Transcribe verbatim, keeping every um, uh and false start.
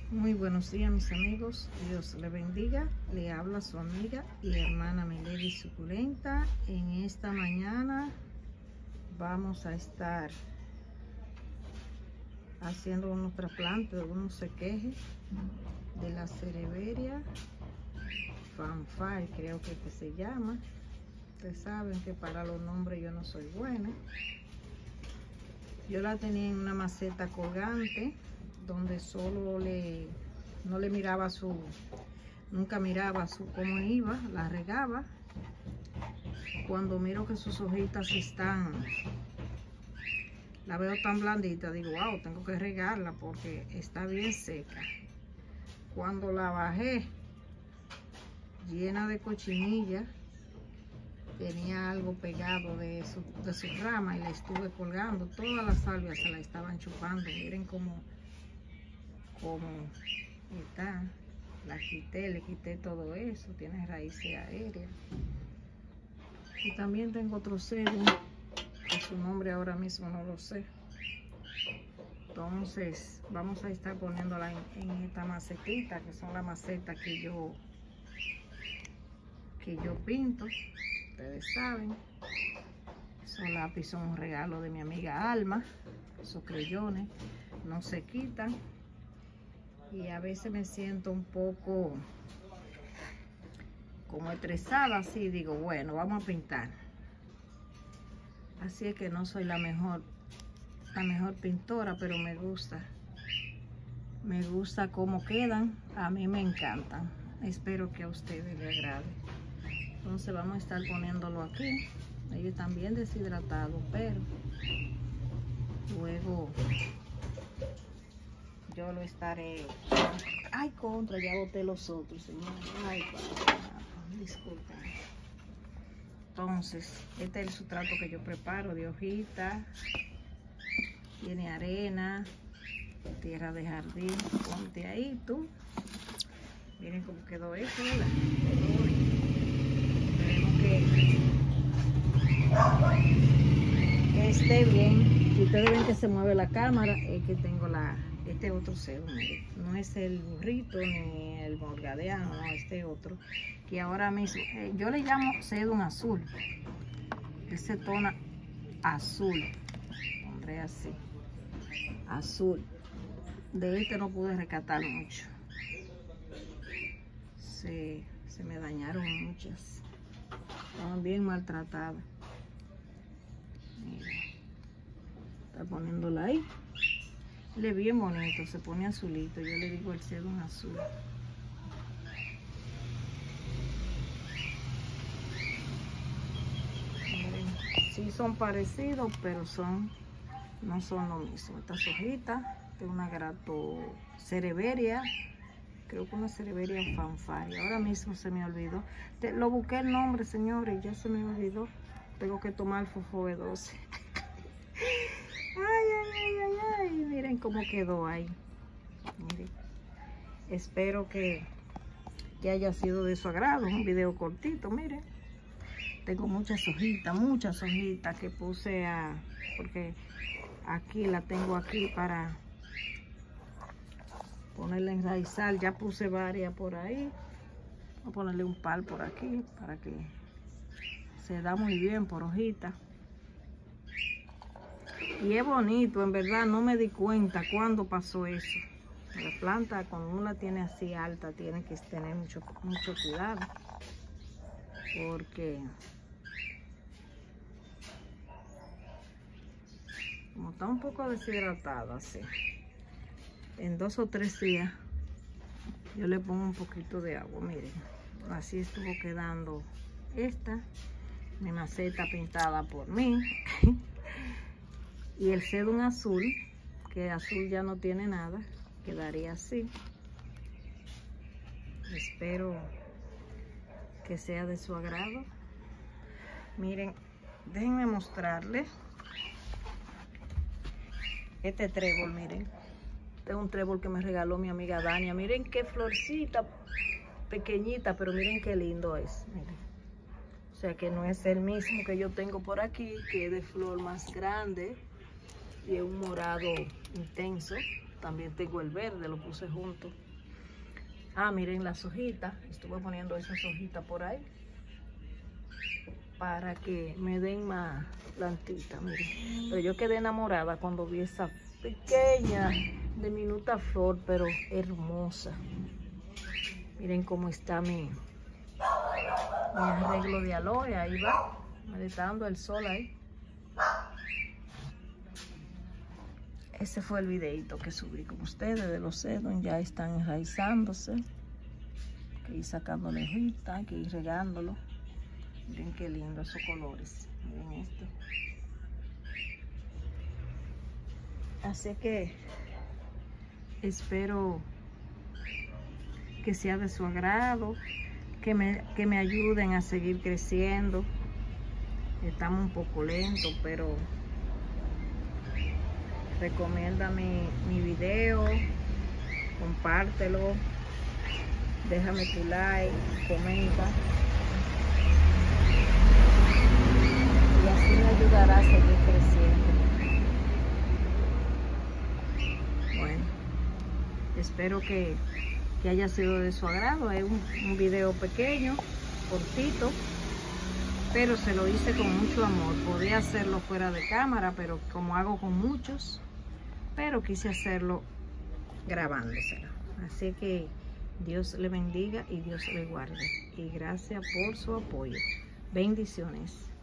Muy buenos días, mis amigos. Dios les bendiga. Le habla su amiga y hermana Melody Suculenta. En esta mañana vamos a estar haciendo unos trasplantes, unos sequejes de la Cereveria Fanfare, creo que, que se llama. Ustedes saben que para los nombres yo no soy buena. Yo la tenía en una maceta colgante donde solo le no le miraba su nunca miraba su cómo iba, la regaba. Cuando miro que sus hojitas están, la veo tan blandita, digo, wow, tengo que regarla porque está bien seca. Cuando la bajé llena de cochinilla, tenía algo pegado de su, de su rama y la estuve colgando. Todas las salvias se la estaban chupando. Miren cómo, cómo está. La quité, le quité todo eso. Tiene raíces aéreas. Y también tengo otro sedum, que su nombre ahora mismo no lo sé. Entonces vamos a estar poniéndola en, en esta macetita, que son las macetas que yo que yo pinto. Ustedes saben, esos lápices son un regalo de mi amiga Alma. Esos creyones no se quitan y a veces me siento un poco como estresada, así digo, bueno, vamos a pintar. Así es que no soy la mejor la mejor pintora, pero me gusta me gusta cómo quedan. A mí me encantan. Espero que a ustedes les agrade. Entonces vamos a estar poniéndolo aquí. Ellos están bien deshidratados, pero luego yo lo estaré. Ay, contra, ya boté los otros, señor. Ay, papá, disculpen. Entonces, este es el sustrato que yo preparo de hojitas. Tiene arena, tierra de jardín. Ponte ahí tú. Miren cómo quedó esto, ¿verdad? Que, que esté bien. Si ustedes ven que se mueve la cámara, es que tengo la este otro sedum, no es el burrito ni el morgadeano, no, este otro que ahora mismo eh, yo le llamo sedum azul. Él se tona azul, pondré así, azul. De este no pude rescatar mucho, se, se me dañaron muchas. Estaban bien maltratadas. Mira, está poniéndola ahí. Le bien bonito, se pone azulito. Yo le digo el sedum azul. Miren, sí son parecidos, pero son no son lo mismo. Estas hojitas de una grato Cereveria. Creo que una Cereveria Fanfare. Ahora mismo se me olvidó. Te, lo busqué el nombre, señores, ya se me olvidó. Tengo que tomar Fofo doce. Ay, ay, ay, ay, ay. Miren cómo quedó ahí. Miren. Espero que, que haya sido de su agrado. Un video cortito, miren. Tengo muchas hojitas, muchas hojitas que puse a... Porque aquí la tengo aquí para ponerle enraizar. Ya puse varias por ahí. Voy a ponerle un par por aquí para que se da muy bien por hojita. Y es bonito, en verdad no me di cuenta cuando pasó eso. La planta cuando uno la tiene así alta tiene que tener mucho, mucho cuidado. Porque como está un poco deshidratada así, en dos o tres días yo le pongo un poquito de agua. Miren, así estuvo quedando esta, mi maceta pintada por mí. Y el sedum azul, que azul ya no tiene nada, quedaría así. Espero que sea de su agrado. Miren, déjenme mostrarles este trébol. Miren, este es un trébol que me regaló mi amiga Dania. Miren qué florcita pequeñita, pero miren qué lindo es. Miren. O sea que no es el mismo que yo tengo por aquí, que es de flor más grande y es un morado intenso. También tengo el verde, lo puse junto. Ah, miren las hojitas. Estuve poniendo esas hojitas por ahí para que me den más plantitas, miren. Pero yo quedé enamorada cuando vi esa pequeña, diminuta flor, pero hermosa. Miren cómo está mi, mi arreglo de aloe. Ahí va, me está dando el sol ahí. Ese fue el videito que subí con ustedes de los sedum. Ya están enraizándose. Hay que ir sacándole hojita, hay que ir regándolo. Miren qué lindo esos colores. Miren este. Así que espero que sea de su agrado, que me, que me ayuden a seguir creciendo. Estamos un poco lentos, pero recomienda mi, mi video, compártelo, déjame tu like, comenta. Y así me ayudará a seguir creciendo. Bueno, espero que, que haya sido de su agrado. Es un, un video pequeño, cortito, pero se lo hice con mucho amor. Podría hacerlo fuera de cámara, pero como hago con muchos, pero quise hacerlo grabándoselo. Así que Dios le bendiga y Dios le guarde. Y gracias por su apoyo. Bendiciones.